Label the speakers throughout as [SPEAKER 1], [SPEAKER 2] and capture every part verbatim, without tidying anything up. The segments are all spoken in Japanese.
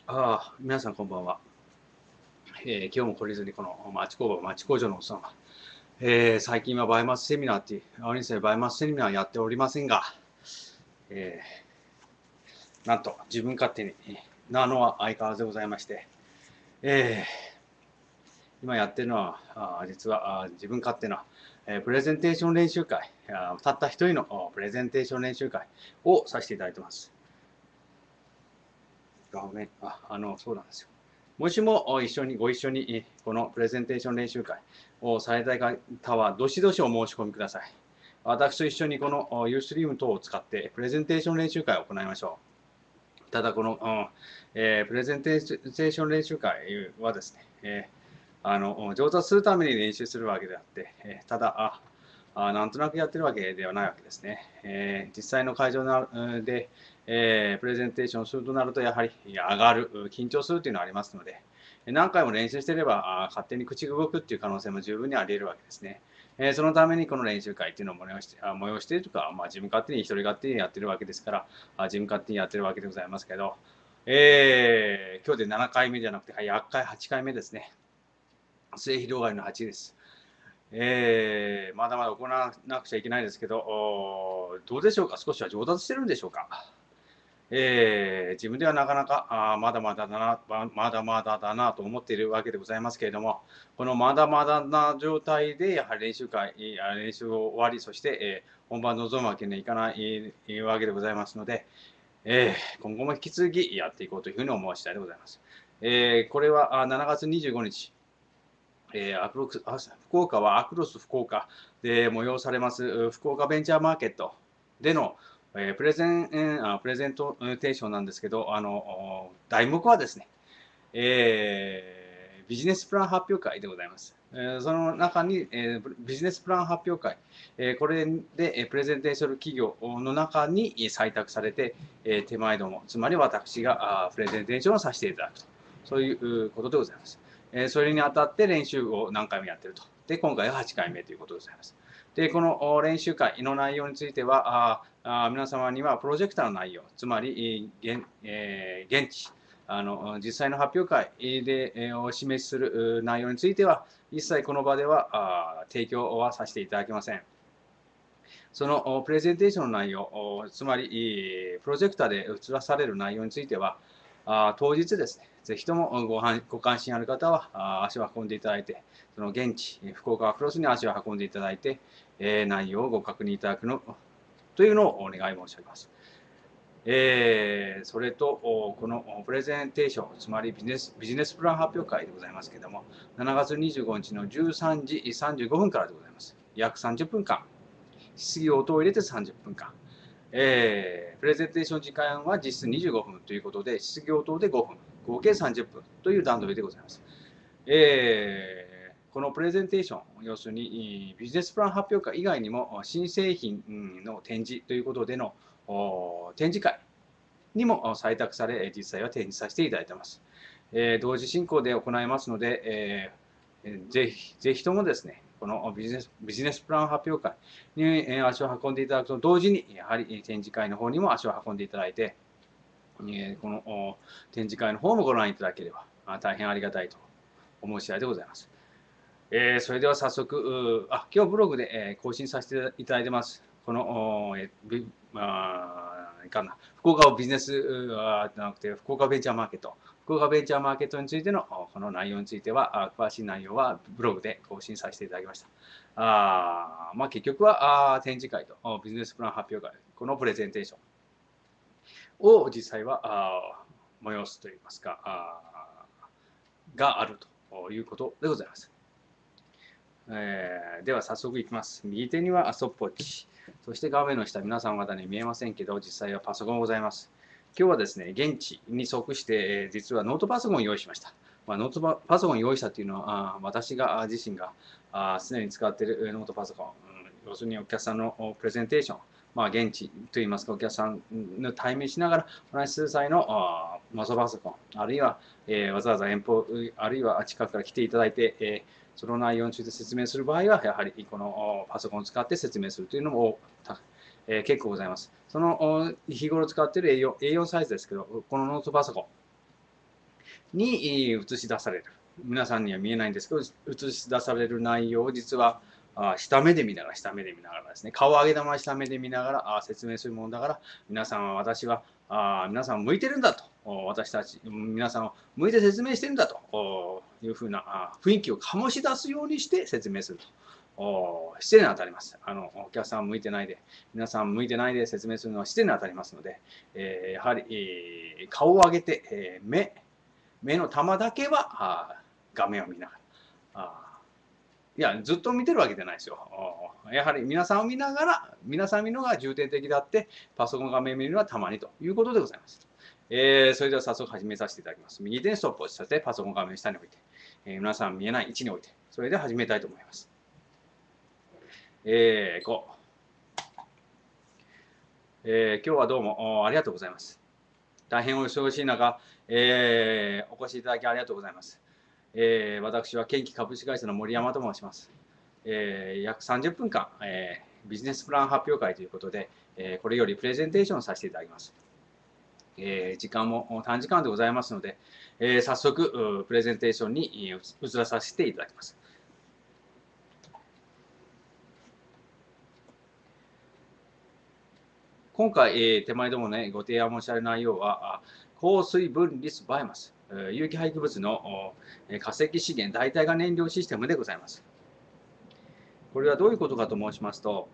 [SPEAKER 1] ああ、皆さんこんばんは。えー今日も懲りずにこの町工場、町工場のおっさんは、えー最近はバイオマスセミナーっていう、青にせバイオマスセミナーやっておりませんが、えーなんと自分勝手になのは相変わらずでございまして、えー今やってるのは、あ実はあ自分勝手な、えープレゼンテーション練習会、あたった一人のプレゼンテーション練習会をさせていただいてます。ごめん、あ、あの、そうなんですよ。もしも一緒にご一緒にこのプレゼンテーション練習会をされたい方は、どしどしお申し込みください。私と一緒にこの ユーストリーム 等を使ってプレゼンテーション練習会を行いましょう。ただ、この、うんえープレゼンテーション練習会はですね、えーあの上達するために練習するわけであって、えーただああ、なんとなくやってるわけではないわけですね。えー実際の会場で、えープレゼンテーションするとなると、やはり上がる、緊張するというのはありますので、何回も練習していればあ勝手に口が動くっていう可能性も十分にあり得るわけですね。えーそのためにこの練習会っていうのを催してあ催しているとか、まあ、自分勝手に一人勝手にやってるわけですから、あ自分勝手にやってるわけでございますけど、えー今日でななかいめじゃなくて、やっかい、はちかいめですね。末広がりのはちです。えー、まだまだ行わなくちゃいけないですけど、どうでしょうか、少しは上達してるんでしょうか。えー、自分ではなかなかあまだまだだな、まだまだだなと思っているわけでございますけれども、このまだまだな状態で、やはり練習会、練習を終わり、そして、えー、本番臨むわけにはいかないわけでございますので、えー、今後も引き続きやっていこうというふうに思う次第でございます。えー、これはしちがつにじゅうごにち、えー、アクロス福岡はアクロス福岡で催されます福岡ベンチャーマーケットでの、えー、プレゼン、えー、プレゼントテーションなんですけど、あの題目はですね、えー、ビジネスプラン発表会でございます。えー、その中に、えー、ビジネスプラン発表会、えー、これで、えー、プレゼンテーション企業の中に採択されて、えー、手前ども、つまり私があプレゼンテーションをさせていただくと、そういうことでございます。えー、それにあたって練習を何回もやっていると。で、今回ははちかいめということでございます。で、この練習会の内容については、ああ皆様にはプロジェクターの内容、つまり、現,、えー、現地、あの実際の発表会でお示しする内容については、一切この場では提供はさせていただけません。そのプレゼンテーションの内容、つまりプロジェクターで映らされる内容については、当日ですね、ぜひともごご関心ある方は足を運んでいただいて、その現地、福岡クロスに足を運んでいただいて、内容をご確認いただくのというのをお願い申し上げます。えー、それと、このプレゼンテーション、つまりビジネスビジネスプラン発表会でございますけれども、しちがつにじゅうごにちのじゅうさんじさんじゅうごふんからでございます。約さんじゅっぷんかん、質疑応答を入れてさんじゅっぷんかん。えー、プレゼンテーション時間は実質にじゅうごふんということで、質疑応答でごふん、合計さんじゅっぷんという段取りでございます。えー、このプレゼンテーション、要するにビジネスプラン発表会以外にも、新製品の展示ということでの展示会にも採択され、実際は展示させていただいています。えー、同時進行で行いますので、えー、ぜひぜひともですね、このビジネスビジネスプラン発表会に足を運んでいただくと同時に、やはり展示会の方にも足を運んでいただいて、この展示会の方もご覧いただければ大変ありがたいと思う次第でございます。えー、それでは早速、あ今日ブログで更新させていただいてます。この、えーあいかんな福岡ビジネスじゃなくて福岡ベンチャーマーケット、福岡ベンチャーマーケットについてのこの内容については、詳しい内容はブログで更新させていただきました。あまあ、結局はあ展示会とビジネスプラン発表会、このプレゼンテーションを実際はあ催すといいますか、あがあるということでございます。えー、では早速いきます。右手にはソッポッチ。そして画面の下、皆さん方に見えませんけど、実際はパソコンがございます。今日はですね、現地に即して、実はノートパソコンを用意しました。まあ、ノートパソコンを用意したというのは、あ私が自身があ常に使っているノートパソコン、要するにお客さんのプレゼンテーション、まあ、現地といいますか、お客さんの対面しながらお話しする際のノートパソコン、あるいは、えー、わざわざ遠方、あるいは近くから来ていただいて、えーその内容について説明する場合は、やはりこのパソコンを使って説明するというのも、えー、結構ございます。その日頃使っている エーよん エーよん サイズですけど、このノートパソコン、 に映し出される。皆さんには見えないんですけど、映し出される内容を実はあ下目で見ながら、下目で見ながらですね、顔を上げたまま下目で見ながらあ説明するものだから、皆さんは私は、あ皆さんを向いてるんだと、私たち、皆さんを向いて説明してるんだというふうな雰囲気を醸し出すようにして説明すると。失礼に当たります。あのお客さん向いてないで、皆さん向いてないで説明するのは失礼に当たりますので、えー、やはり、えー、顔を上げて、えー、目、目の玉だけはあ画面を見ながら。あいや、ずっと見てるわけじゃないですよ。やはり皆さんを見ながら、皆さん見るのが重点的であって、パソコン画面を見るのはたまにということでございます。えー、それでは早速始めさせていただきます。右手にストップをさせて、パソコン画面を下に置いて、えー、皆さん見えない位置に置いて、それで始めたいと思います。えー、ご、えー、今日はどうもありがとうございます。大変お忙しい中、えー、お越しいただきありがとうございます。えー、私はケンキ株式会社の森山と申します。えー、約さんじゅっぷんかん、えー、ビジネスプラン発表会ということで、えー、これよりプレゼンテーションさせていただきます。えー、時間も短時間でございますので、えー、早速プレゼンテーションに移らさせていただきます。今回、えー、手前どもね、ご提案申し上げる内容は、高水分率バイオマス、有機廃棄物の化石資源代替が燃料システムでございます。これはどういうことかと申しますと、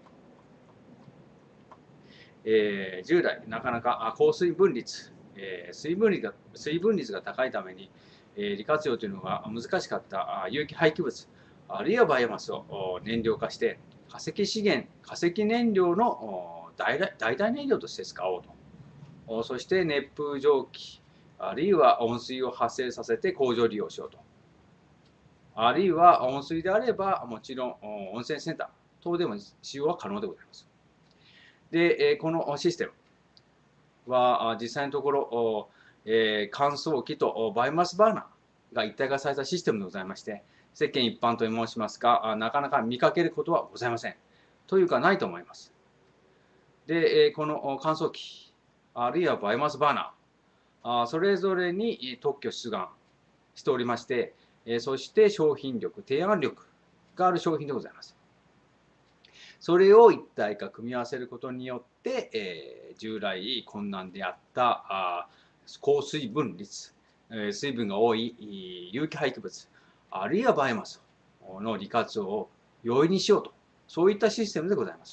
[SPEAKER 1] えー、従来、なかなか高水分率、えー、水分率が水分率が高いために、えー、利活用というのが難しかった有機廃棄物、あるいはバイオマスを燃料化して、化石資源、化石燃料の代替燃料として使おうと。そして熱風蒸気、あるいは温水を発生させて工場利用しようと。あるいは温水であれば、もちろん温泉センター等でも使用は可能でございます。で、このシステムは実際のところ、乾燥機とバイオマスバーナーが一体化されたシステムでございまして、世間一般と申しますか、なかなか見かけることはございません。というかないと思います。で、この乾燥機、あるいはバイオマスバーナー、それぞれに特許出願しておりまして、そして商品力、提案力がある商品でございます。それを一体化、組み合わせることによって、えー、従来困難であったあ高水分率、えー、水分が多い有機廃棄物、あるいはバイオマスの利活用を容易にしようと、そういったシステムでございます。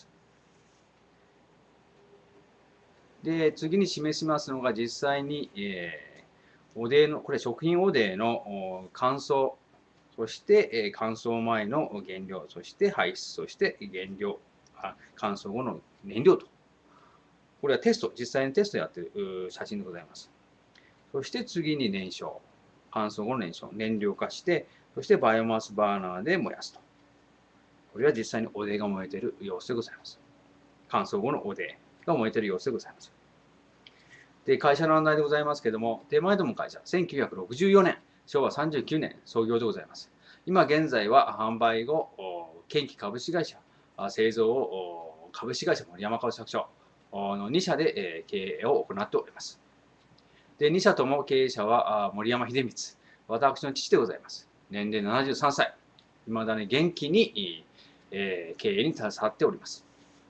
[SPEAKER 1] で、次に示しますのが実際に、えー、おでの、これ食品おでの乾燥、そして、えー、乾燥前の原料、そして排出、そして原料、乾燥後の燃料と。これはテスト、実際にテストやっている写真でございます。そして次に燃焼、乾燥後の燃焼、燃料化して、そしてバイオマスバーナーで燃やすと。これは実際におでが燃えている様子でございます。乾燥後のおでが燃えている様子でございます。で、会社の案内でございますけれども、手前ども会社、せんきゅうひゃくろくじゅうよねん、しょうわさんじゅうきゅうねん創業でございます。今現在は販売後、ケンキ株式会社、製造を株式会社森山株式所のに社で経営を行っております。で、に社とも経営者は森山秀光、私の父でございます。年齢ななじゅうさんさい、いまだに元気に経営に携わっております。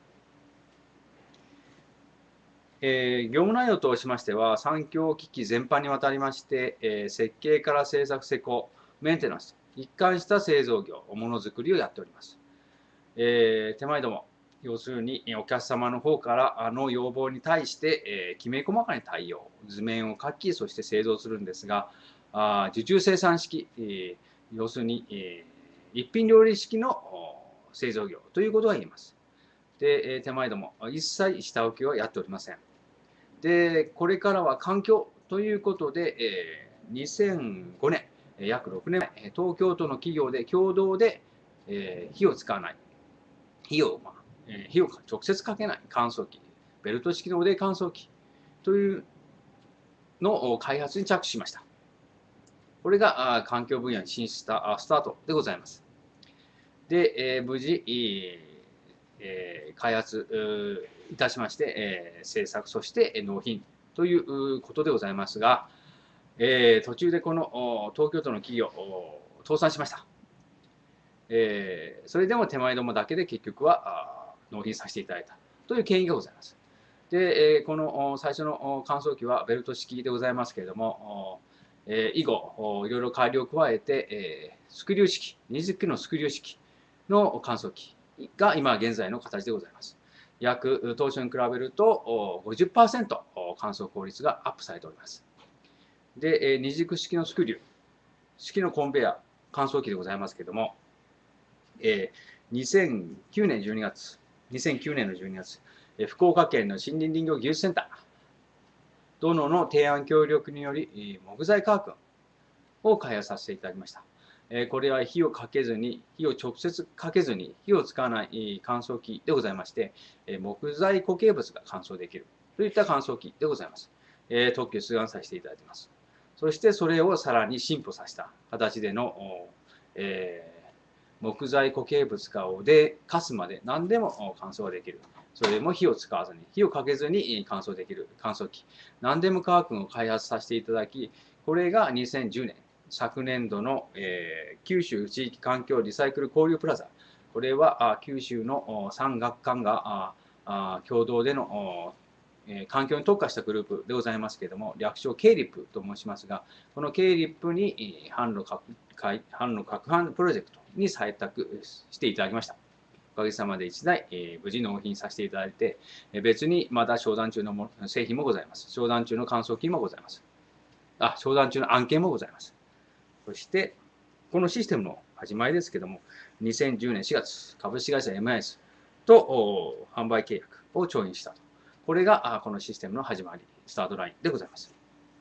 [SPEAKER 1] えー、業務内容としましては、産業機器全般にわたりまして、えー、設計から製作、施工、メンテナンス、一貫した製造業、ものづくりをやっております。えー、手前ども、要するにお客様の方からあの要望に対して、えー、きめ細かに対応、図面を書き、そして製造するんですが、あ受注生産式、えー、要するに、えー、一品料理式の製造業ということが言えます。で、手前ども、一切下請けはやっておりません。で、これからは環境ということで、えー、にせんごねん、約ろくねんまえ、東京都の企業で共同で、えー、火を使わない、火を、まあえー、火を直接かけない乾燥機、ベルト式のおで乾燥機というの開発に着手しました。これが環境分野に進出したスタートでございます。で、えー、無事、えー、開発いたしまして、えー、制作、そして納品ということでございますが、 えー、途中でこの東京都の企業を倒産しました。えー、それでも手前どもだけで結局は納品させていただいたという経緯がございます。で、えー、この最初の乾燥機はベルト式でございますけれども、えー、以後、いろいろ改良を加えて、えー、スクリュー式、にじゅっキロのスクリュー式の乾燥機が今現在の形でございます。約当初に比べると ごじゅっパーセント 乾燥効率がアップされております。で、二軸式のスクリュー式のコンベヤ乾燥機でございますけれども、えー、にせんきゅうねんじゅうにがつ、にせんきゅうねんのじゅうにがつ、福岡県の森林林業技術センター、殿の提案協力により、木材化学を開発させていただきました。これは火をかけずに、火を直接かけずに、火を使わない乾燥機でございまして、木材固形物が乾燥できるといった乾燥機でございます。特許出願させていただいています。そしてそれをさらに進歩させた形での、えー、木材固形物化をで、かすまで何でも乾燥ができる。それも火を使わずに、火をかけずに乾燥できる乾燥機。何でも化学を開発させていただき、これがにせんじゅうねん、昨年度の、えー、九州地域環境リサイクル交流プラザ。これはあ九州のさん学館がああ共同での、えー、環境に特化したグループでございますけれども、略称 ケーリップ と申しますが、この ケーリップ に販路拡販路拡販プロジェクトに採択していただきました。おかげさまでいちだい、えー、無事納品させていただいて、別にまだ商談中のも製品もございます。商談中の乾燥機もございます。あ、商談中の案件もございます。そして、このシステムの始まりですけども、にせんじゅうねんしがつ、株式会社 エムアイエス と販売契約を調印したと。これがこのシステムの始まり、スタートラインでございます。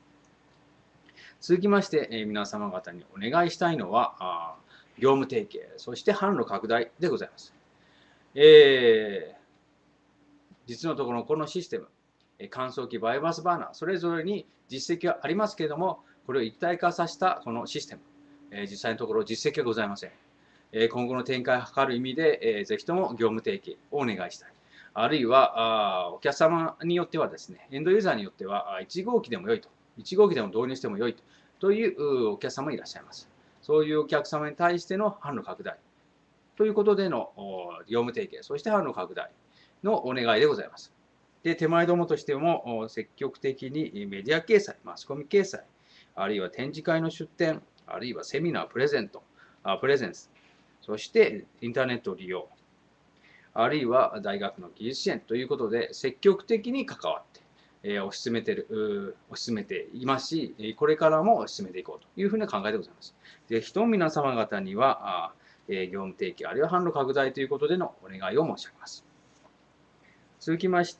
[SPEAKER 1] 続きまして、皆様方にお願いしたいのは、業務提携、そして販路拡大でございます。えー、実のところ、このシステム、乾燥機、バイオマスバーナー、それぞれに実績はありますけれども、これを一体化させたこのシステム、え実際のところ実績はございません。え今後の展開を図る意味で、えぜひとも業務提携をお願いしたい。あるいは、あお客様によってはですね、エンドユーザーによってはいち号機でも良いと、いち号機でも導入しても良いと、というお客様がいらっしゃいます。そういうお客様に対しての販路拡大ということでの業務提携、そして販路拡大のお願いでございます。で、手前どもとしても積極的にメディア掲載、マスコミ掲載、あるいは展示会の出展、あるいはセミナー、プレゼント、プレゼンス、そしてインターネット利用、あるいは大学の技術支援ということで積極的に関わって、えー、推し進めてる、推し進めていますし、これからも推し進めていこうというふうな考えでございます。ぜひとも皆様方には、えー、業務提携、あるいは販路拡大ということでのお願いを申し上げます。続きまして、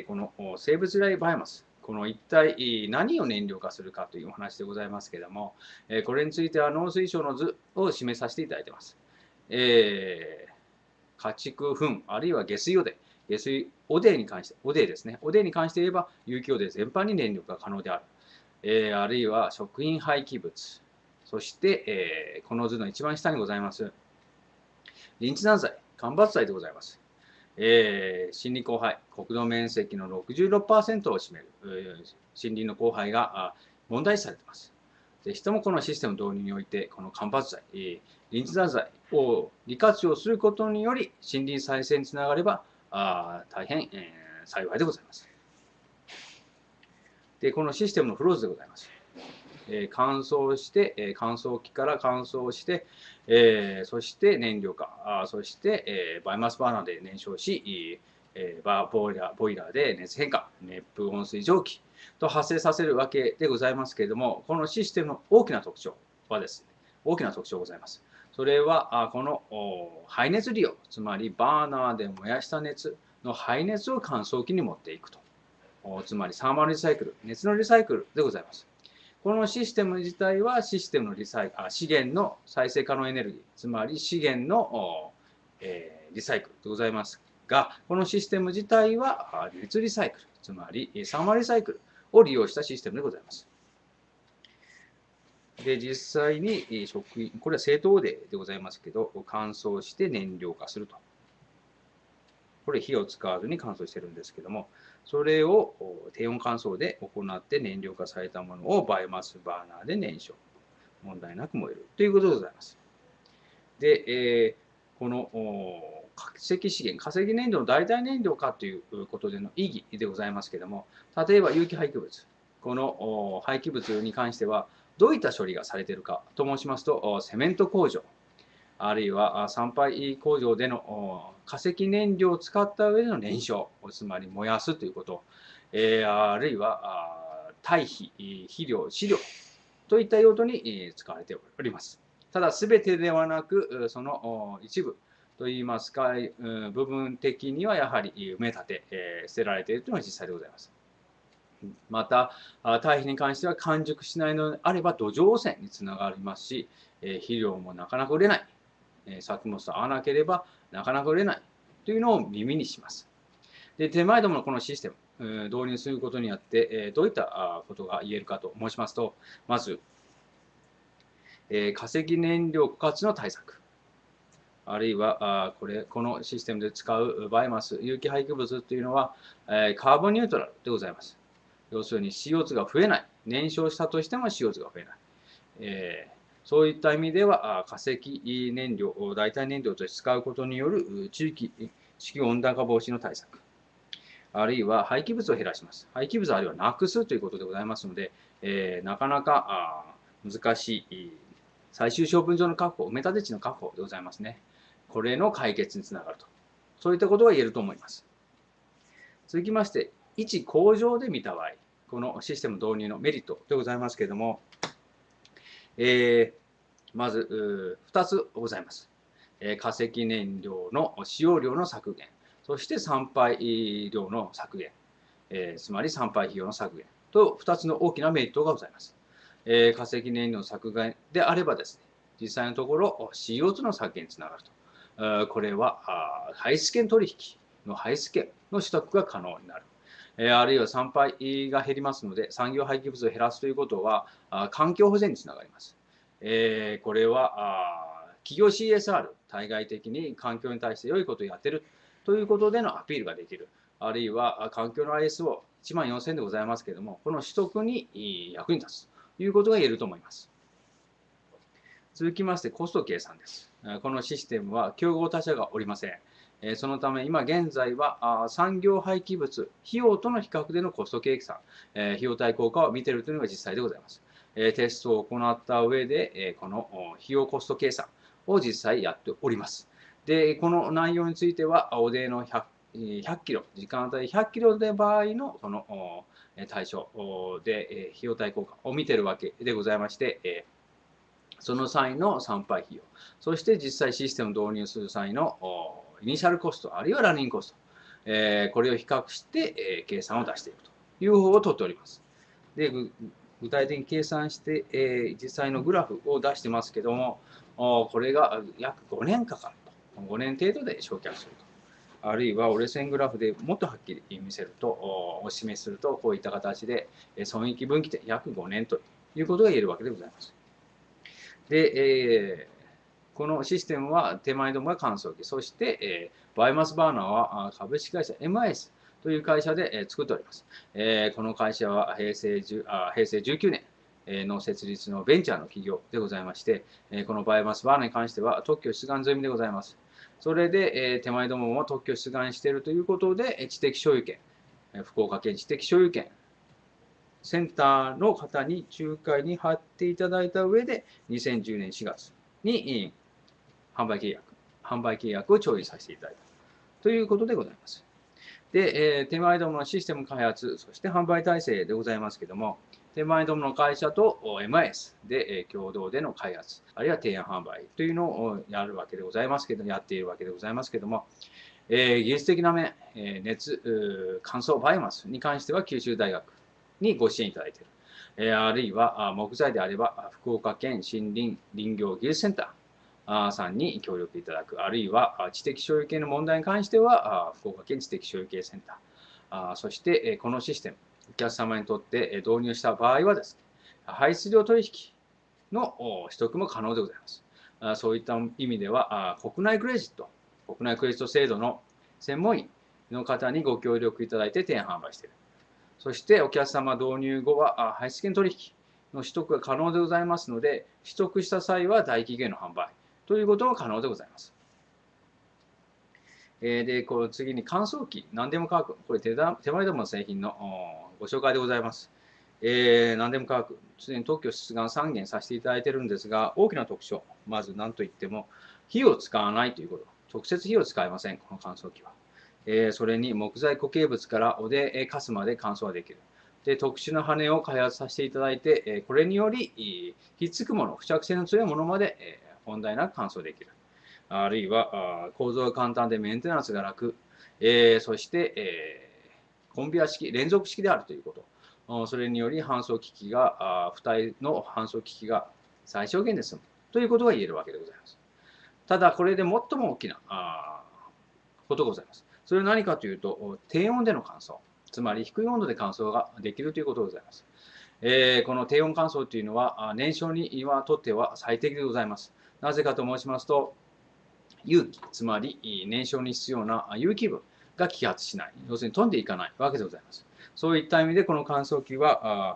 [SPEAKER 1] この生物由来バイオマス、この一体何を燃料化するかというお話でございますけれども、これについては農水省の図を示させていただいています。えー、家畜糞、あるいは下水汚泥、下水汚泥に関して、汚泥ですね、汚泥に関して言えば有機汚泥全般に燃料化可能である。えー、あるいは食品廃棄物、そして、えー、この図の一番下にございます、リンチ残剤、間伐材でございます。えー、森林荒廃、国土面積の ろくじゅうろくパーセント を占める、えー、森林の荒廃が問題視されています。ぜひともこのシステム導入において、この間伐材、えー、リンチ残剤を利活用することにより、森林再生につながれば、あ大変、えー、幸いでございます。で、このシステムのフローズでございます。えー、乾燥して、えー、乾燥機から乾燥して、えー、そして燃料化、あそして、えー、バイオマスバーナーで燃焼し、えー、バーボイラーボイラーで熱変化、熱風温水蒸気と発生させるわけでございますけれども、このシステムの大きな特徴はですね、大きな特徴ございます。それは、あこの排熱利用、つまりバーナーで燃やした熱の排熱を乾燥機に持っていくと。つまりサーマルリサイクル、熱のリサイクルでございます。このシステム自体はシステムのリサイあ資源の再生可能エネルギー、つまり資源の、えー、リサイクルでございますが、このシステム自体は熱リサイクル、つまりサーマリサイクルを利用したシステムでございます。で、実際に食品、これは正当例でございますけど、乾燥して燃料化すると。これ火を使わずに乾燥してるんですけども、 それを低温乾燥で行って燃料化されたものをバイオマスバーナーで燃焼。問題なく燃えるということでございます。で、えー、この化石資源、化石燃料の代替燃料かということでの意義でございますけれども、例えば有機廃棄物、この廃棄物に関してはどういった処理がされているかと申しますと、セメント工場、あるいは産廃工場での化石燃料を使った上での燃焼、つまり燃やすということ、えー、あるいは堆肥、肥料、飼料といった用途に使われております。ただ、すべてではなく、その一部といいますか、部分的にはやはり埋め立て、捨てられているというのが実際でございます。また、堆肥に関しては完熟しないのであれば土壌汚染につながりますし、肥料もなかなか売れない。作物と合わなければなかなか売れないというのを耳にします。で、手前どものこのシステム、導入することによってどういったことが言えるかと申しますと、まず、化石燃料枯渇の対策、あるいはこれこのシステムで使うバイオマス、有機廃棄物というのはカーボンニュートラルでございます。要するに シーオーツー が増えない、燃焼したとしても シーオーツー が増えない。えーそういった意味では、化石燃料、代替燃料として使うことによる地域、地球温暖化防止の対策、あるいは廃棄物を減らします。廃棄物あるいはなくすということでございますので、えー、なかなか難しい最終処分場の確保、埋め立て地の確保でございますね。これの解決につながると。そういったことが言えると思います。続きまして、一工場で見た場合、このシステム導入のメリットでございますけれども、えー、まずふたつございます。えー、化石燃料の使用量の削減、そして産廃量の削減、えー、つまり産廃費用の削減とふたつの大きなメリットがございます。えー、化石燃料の削減であればですね、実際のところ シーオーツー の削減につながると。これは排出権取引の排出権の取得が可能になる。あるいは産廃が減りますので、産業廃棄物を減らすということは、環境保全につながります。これは企業 シーエスアール、対外的に環境に対して良いことをやっているということでのアピールができる。あるいは環境の アイエスオーいちまんよんせんでございますけれども、この取得に役に立つということが言えると思います。続きまして、コスト計算です。このシステムは競合他社がおりません。そのため、今現在は産業廃棄物、費用との比較でのコスト計算、費用対効果を見ているというのが実際でございます。テストを行った上で、この費用コスト計算を実際やっております。で、この内容については、おでのひゃくキロ、時間あたりひゃくキロで場合のこの対象で費用対効果を見ているわけでございまして、その際の産廃費用、そして実際システムを導入する際のイニシャルコスト、あるいはランニングコスト、これを比較して計算を出していくという方法をとっております。で、具体的に計算して、実際のグラフを出してますけども、これが約ごねんかかると。ごねん程度で焼却すると。あるいは折れ線グラフでもっとはっきり見せると、お示しすると、こういった形で損益分岐点約ごねんということが言えるわけでございます。で、えー、このシステムは手前どもが乾燥機、そして、えー、バイオマスバーナーは株式会社 エムアイエス という会社で、えー、作っております。えー、この会社は平成10あ平成じゅうきゅうねんの設立のベンチャーの企業でございまして、このバイオマスバーナーに関しては特許出願済みでございます。それで手前どもも特許出願しているということで、知的所有権、福岡県知的所有権センターの方に仲介に貼っていただいた上で、にせんじゅうねんしがつに販売契約、販売契約を調理させていただいたということでございます。で、手前どものシステム開発、そして販売体制でございますけれども、手前どもの会社と エムアイエス で共同での開発、あるいは提案販売というのをやるわけでございますけど、やっているわけでございますけれども、技術的な面、熱、乾燥バイオマスに関しては九州大学にご支援いただいている。あるいは木材であれば、福岡県森林林業技術センターさんに協力いただく。あるいは知的所有権の問題に関しては、福岡県知的所有権センター。そして、このシステム、お客様にとって導入した場合はですね、排出量取引の取得も可能でございます。そういった意味では、国内クレジット、国内クレジット制度の専門員、 の方にご協力いただいて提案販売している。そしてお客様導入後は配置権取引の取得が可能でございますので、取得した際は大企業への販売ということも可能でございます。で、この次に乾燥機、何でも乾く。これ手だ手前どもの製品のご紹介でございます。えー、何でも乾く。すでに特許出願さん件させていただいているんですが、大きな特徴、まず何といっても、火を使わないということ。直接火を使いません、この乾燥機は。えー、それに木材固形物からおでかすまで乾燥ができる。で、特殊な羽を開発させていただいて、これにより、ひっつくもの、付着性の強いものまで問題なく乾燥できる。あるいは、構造が簡単でメンテナンスが楽、えー、そして、えー、コンベア式、連続式であるということ。それにより搬送機器が、付帯の搬送機器が最小限で済むということが言えるわけでございます。ただ、これで最も大きなことがございます。それは何かというと、低温での乾燥、つまり低い温度で乾燥ができるということでございます。えー、この低温乾燥というのは、燃焼にはとっては最適でございます。なぜかと申しますと、有機、つまり燃焼に必要な有機分が揮発しない、要するに飛んでいかないわけでございます。そういった意味で、この乾燥機は、あ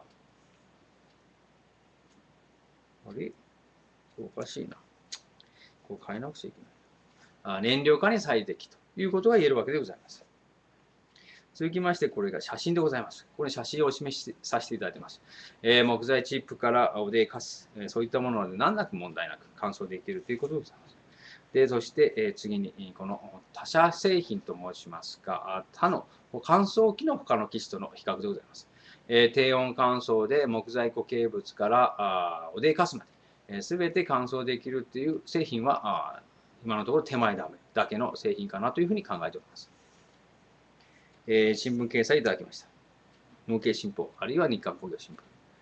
[SPEAKER 1] あれおかしいな。こう変えなくちゃいけない。あ燃料化に最適ということが言えるわけでございます。続きまして、これが写真でございます。これ写真をお示しさせていただいています。えー、木材チップからおでかす、えー、そういったもので難なく問題なく乾燥できるということでございます。で、そして、えー、次に、この他社製品と申しますが、他の乾燥機の他の機種との比較でございます。えー、低温乾燥で木材固形物からあおでかすまで、す、えー、べ、て乾燥できるという製品は、あ今のところ手前だけの製品かなというふうに考えております。えー、新聞掲載いただきました。農経新報、あるいは日刊工業新聞。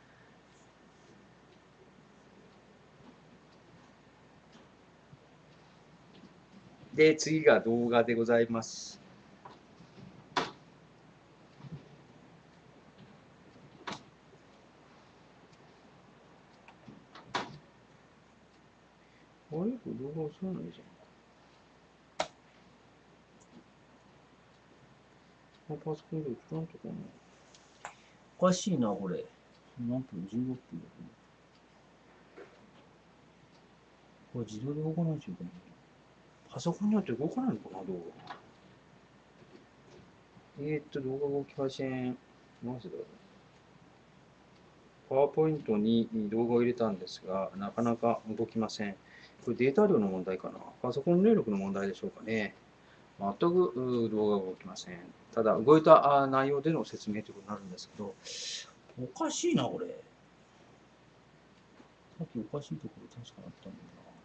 [SPEAKER 1] で、次が動画でございます。あれこれ動画押さないじゃん。パソコンで映らんとかな。おかしいな、これ。何分 ?じゅうろっぷんだね。これ自動で動かないといけない。パソコンによって動かないのかな、動画。えー、っと、動画動きません。なぜだろう。パワーポイントに動画を入れたんですが、なかなか動きません。これデータ量の問題かな。パソコン入力の問題でしょうかね。全く動画が動きません。ただ、動いた内容での説明ということになるんですけど、おかしいな、これ。さっきおかしいところ確かあったんだ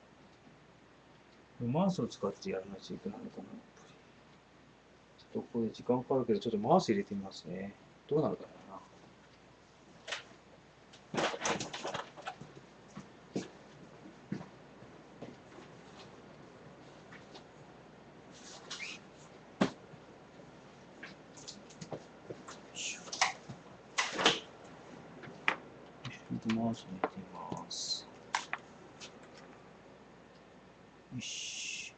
[SPEAKER 1] な。マウスを使ってやらないといけないのかな。ちょっとこれ時間かかるけど、ちょっとマウス入れてみますね。どうなるかな。マウス入れてみます。よし。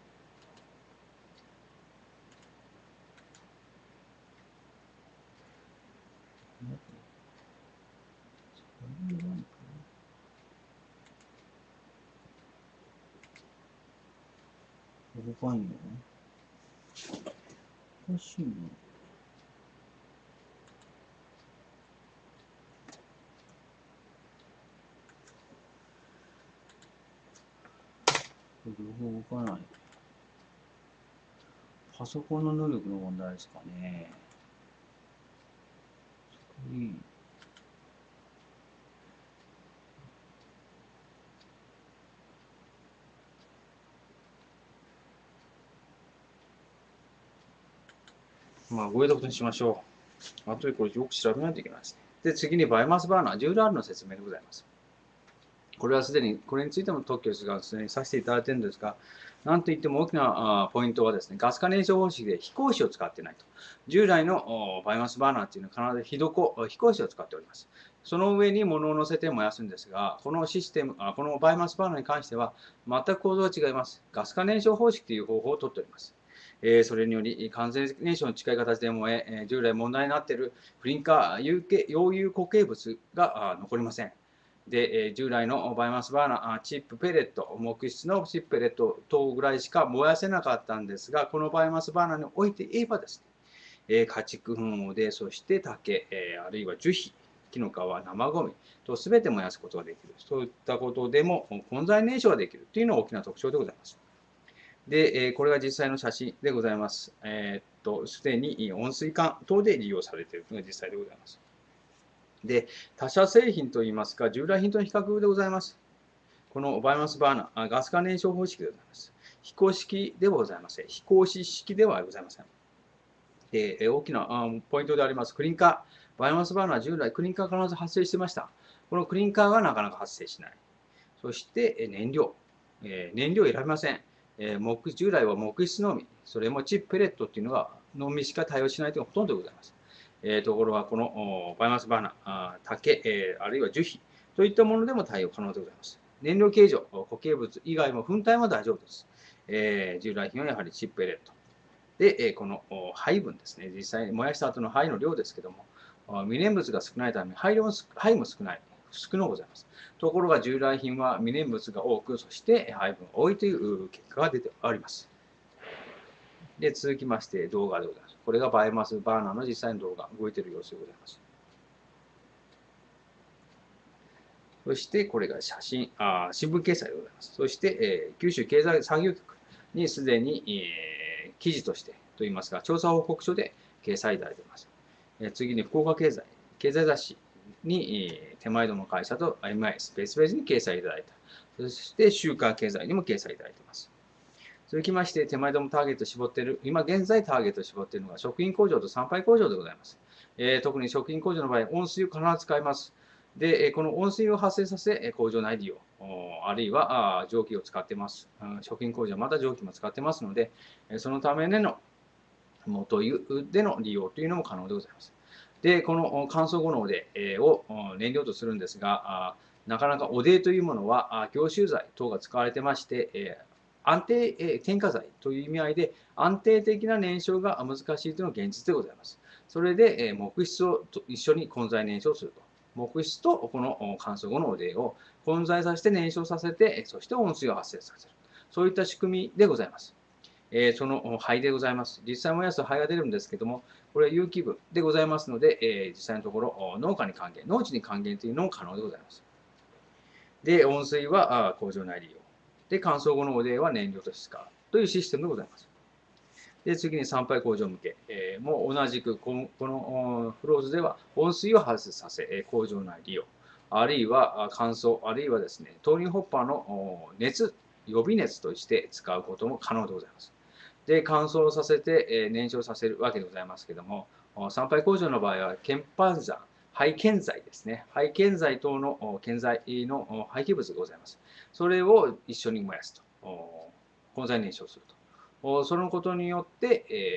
[SPEAKER 1] 動かんよ。おかしいな。動かない。パソコンの能力の問題ですかね。いい。まあ、ご読にしましょう。あとでこれよく調べないといけないですね。で、次にバイオマスバーナー じゅうアール の説明でございます。これはすでに、これについても特許ですが、すでにさせていただいているんですが、なんといっても大きなポイントはですね、ガス化燃焼方式で非光子を使っていないと。従来のバイオマスバーナーっていうのは必ず非光子を使っております。その上に物を乗せて燃やすんですが、このシステム、このバイオマスバーナーに関しては全く構造が違います。ガス化燃焼方式という方法をとっております。 えー、それにより完全燃焼に近い形で燃え、えー、従来問題になっているフリンカー有形溶融固形物が残りません。で、えー、従来のバイオマスバーナー、チップペレット、木質のチップペレット等ぐらいしか燃やせなかったんですが、このバイオマスバーナーにおいて言えばですね、えー、家畜糞で、そして竹、えー、あるいは樹皮、木の皮、生ゴミとすべて燃やすことができる。そういったことでも混在燃焼ができるというのが大きな特徴でございます。で、えこれが実際の写真でございます。えー、っと、すでに温水管等で利用されているというのが実際でございます。で、他社製品といいますか、従来品との比較でございます。このバイオマスバーナー、ガス化燃焼方式でございます。飛行式ではございません。飛行士式ではございません。で、大きなポイントであります、クリンカー。バイオマスバーナーは従来クリンカーが必ず発生していました。このクリンカーがなかなか発生しない。そして燃料。燃料を選びません。木従来は木質のみ、それもチップペレットっていうのがのみしか対応しないというのがほとんどでございます。えー、ところがこのバイオマスバーナー、竹、えー、あるいは樹皮といったものでも対応可能でございます。燃料形状、固形物以外も粉体も大丈夫です。えー、従来品はやはりチップペレット。で、この灰分ですね、実際に燃やした後の灰の量ですけども、未燃物が少ないため、灰も灰も少ない、少なございます。ところが従来品は未燃物が多く、そして灰分が多いという結果が出ております。で、続きまして動画でございます。これがバイオマスバーナーの実際の動画、動いている様子でございます。そしてこれが写真、あ新聞掲載でございます。そして、えー、九州経済産業局にすでに、えー、記事としてといいますか、調査報告書で掲載されています。えー、次に福岡経済、経済雑誌に、えー、手前ども会社と エムアイ スペースベースに掲載いただいた。そして週刊経済にも掲載いただいています。続きまして、手前どもターゲット絞っている、今現在ターゲット絞っているのが食品工場と産廃工場でございます。えー、特に食品工場の場合、温水を必ず使います。で、この温水を発生させ、工場内利用、あるいは蒸気を使っています。食品工場はまた蒸気も使ってますので、そのためでの元湯での利用というのも可能でございます。で、この乾燥後のおでを燃料とするんですが、なかなかおでというものは凝集剤等が使われてまして、安定、添加剤という意味合いで安定的な燃焼が難しいというのが現実でございます。それで木質を一緒に混在燃焼すると。木質とこの乾燥後のおでを混在させて燃焼させて、そして温水を発生させる。そういった仕組みでございます。えー、その灰でございます。実際燃やすと灰が出るんですけども、これは有機分でございますので、えー、実際のところ農家に還元、農地に還元というのも可能でございます。で、温水は工場内利用。で、乾燥後のおでは燃料として使うというシステムでございます。で、次に産廃工場向け、えー、も同じくこの、このフローズでは温水を発生させ、工場内利用、あるいは乾燥、あるいはですね、豆乳ホッパーの熱、予備熱として使うことも可能でございます。で、乾燥させて燃焼させるわけでございますけども、産廃工場の場合は、検板山、廃建材ですね。廃建材等の建材の廃棄物がございます。それを一緒に燃やすと。混在燃焼すると。そのことによって、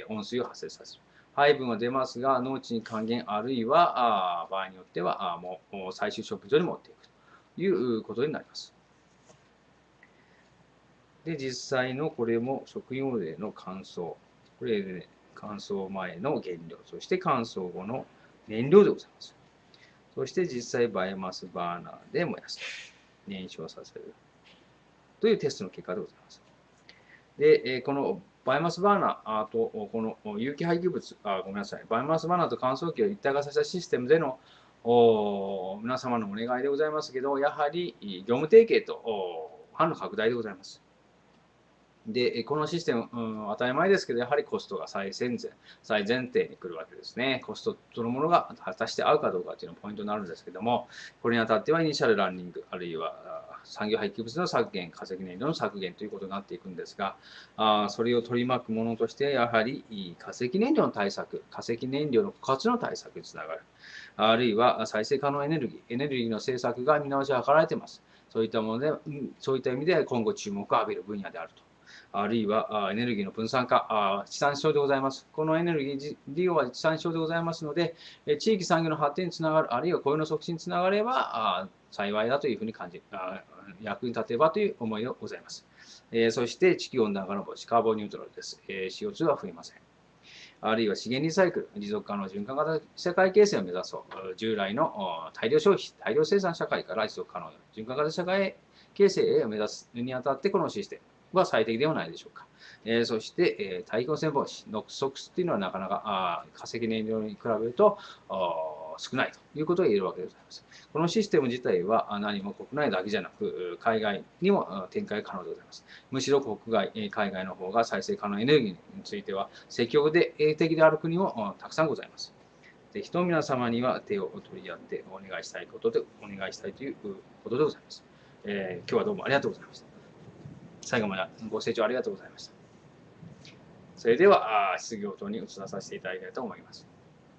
[SPEAKER 1] 温水を発生させる。配分は出ますが、農地に還元、あるいは場合によってはもう最終処分場に持っていくということになります。で、実際のこれも食用例の乾燥。これで、ね、乾燥前の原料、そして乾燥後の燃料でございます。そして実際バイオマスバーナーで燃やす。燃焼させる。というテストの結果でございます。で、このバイオマスバーナーとこの有機廃棄物、あ、ごめんなさい。バイオマスバーナーと乾燥機を一体化させたシステムでの皆様のお願いでございますけど、やはり業務提携と販路拡大でございます。で、このシステム、うん、当たり前ですけど、やはりコストが最先前、最前提に来るわけですね。コストそのものが果たして合うかどうかというのがポイントになるんですけども、これにあたってはイニシャルランニング、あるいは産業廃棄物の削減、化石燃料の削減ということになっていくんですが、あそれを取り巻くものとして、やはり化石燃料の対策、化石燃料の枯渇の対策につながる。あるいは再生可能エネルギー、エネルギーの政策が見直しが図られています。そういったもので、そういった意味で今後注目を浴びる分野であると。あるいはエネルギーの分散化、地産地消でございます。このエネルギー利用は地産地消でございますので、地域産業の発展につながる、あるいは雇用の促進につながれば、 幸いだというふうに感じ、あ役に立てばという思いがございます。えー、そして地球温暖化の防止、カーボンニュートラルです。えー、シーオーツー は増えません。あるいは資源リサイクル、持続可能循環型社会形成を目指そう。従来の大量消費、大量生産社会から持続可能な循環型社会形成を目指すにあたって、このシステムは最適ではないでしょうか。えー、そして、えー、大気汚染防止、ノックスソックスっていうのはなかなかあ化石燃料に比べると少ないということが言えるわけでございます。このシステム自体は何も国内だけじゃなく、海外にも展開可能でございます。むしろ国外、海外の方が再生可能エネルギーについては積極的である国もたくさんございます。ぜひとも皆様には手を取り合ってお願いしたいことで、お願いしたいということでございます。えー、今日はどうもありがとうございました。最後までご清聴ありがとうございました。それでは、質疑応答に移らさせていただきたいと思います。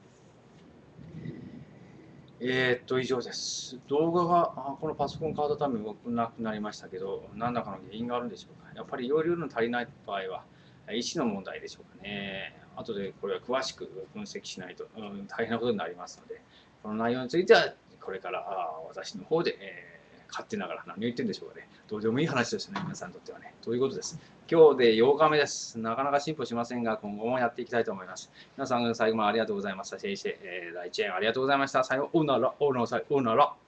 [SPEAKER 1] えー、っと、以上です。動画がこのパソコン買うために動かなくなりましたけど、何らかの原因があるんでしょうか。やっぱり容量の足りない場合は、意思の問題でしょうかね。後でこれは詳しく分析しないと、うん、大変なことになりますので、この内容については、これからあ私の方で、えー勝手ながら何を言ってるんでしょうかね。どうでもいい話ですね、皆さんにとってはね。ということです。今日でようかめです。なかなか進歩しませんが、今後もやっていきたいと思います。皆さん、最後までありがとうございました。せいして、えー、大チェーンありがとうございました。さようなら、おなら、おなら。